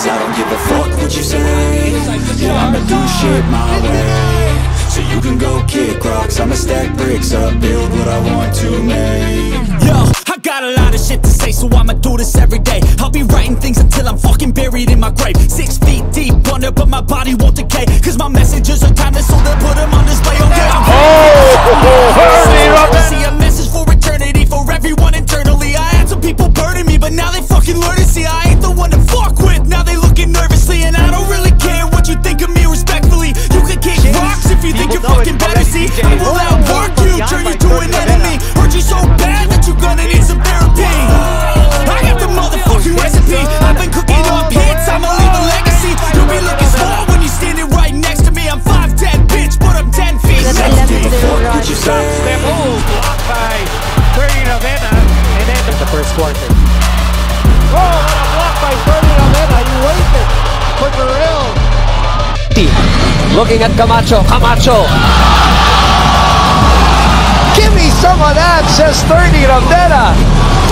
cause I don't give a fuck what you say. Yeah, I'ma do shit my way. So you can go kick rocks, I'ma stack bricks up, build what I want to make. Yo, I got a lot of shit to say, so I'ma do this every day. I'll be writing things until I'm fucking buried in my grave. 6 feet deep under, but my body won't decay, cause my messages are timeless, so they'll put them on display. Okay, I'm Thirdy Ravena. See a message for eternity, for everyone internally. I had some people burning me, but now they fucking learn to see I ain't the one to fuck with. Now they looking nervously, and I don't really care what you think of me respectfully. You can kick rocks if you think you're fucking better. See, I will outwork you, turn you to an enemy. Hurt you so bad that you're gonna need some therapy. I got the motherfucking recipe. I've been cooking up hits, I'ma leave a legacy. You'll be looking small when you're standing right next to me. I'm 5'10", bitch, but I'm 10 feet. What you say? Step blocked by Thirdy Ravena, and then the first quarter. Oh, what a block by Thirdy Ravena. You waited for the real. Looking at Camacho. Give me some of that, says Thirdy Ravena.